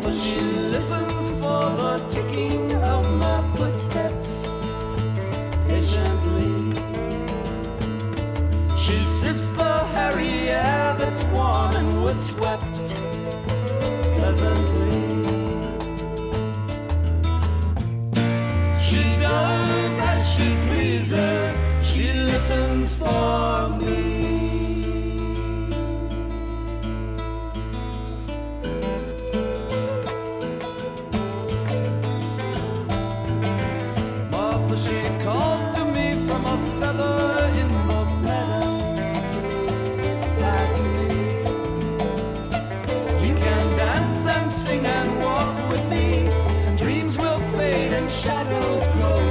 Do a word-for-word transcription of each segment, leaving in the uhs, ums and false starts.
Martha, she listens for the ticking of my footsteps patiently. She sifts the hairy air that's warm and wood-swept pleasantly. She does as she pleases, she listens for me. Martha, she calls to me from a feather in the meadow. Fly to me. You can dance and sing and walk with me, and dreams will fade and shadows grow.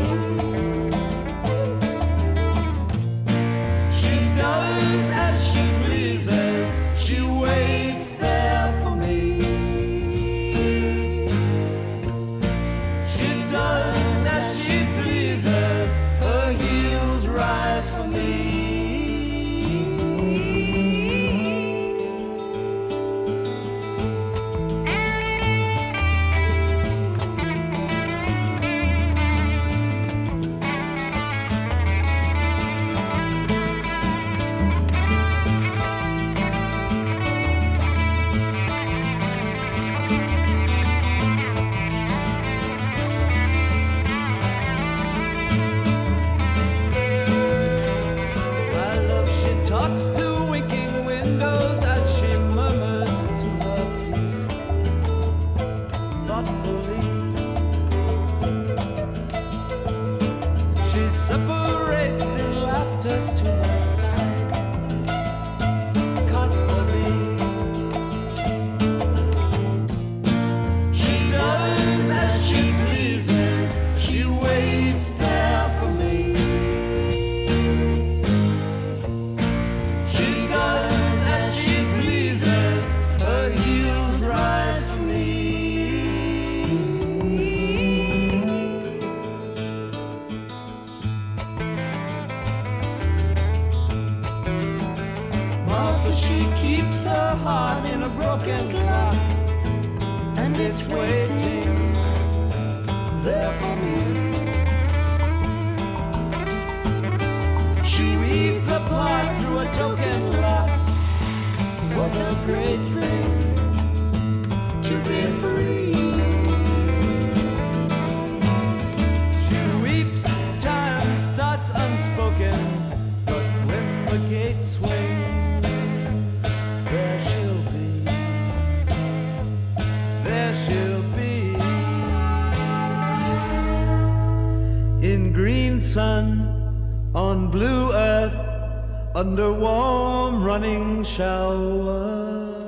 She does as she pleases, she waits there for me. She does as she pleases, her heels rise for me. Talks to winking windows as she murmurs to her feet thoughtfully. She separates in laughter to her side thoughtfully. She does as she pleases, she waits there for me. She keeps her heart in a broken clock, and it's waiting there for me. She reads a part through a token lock. What a great thing to be free. She weeps, time starts unspoken, but when the gate swings, there she'll be, there she'll be, in green sun, on blue earth, under warm running showers.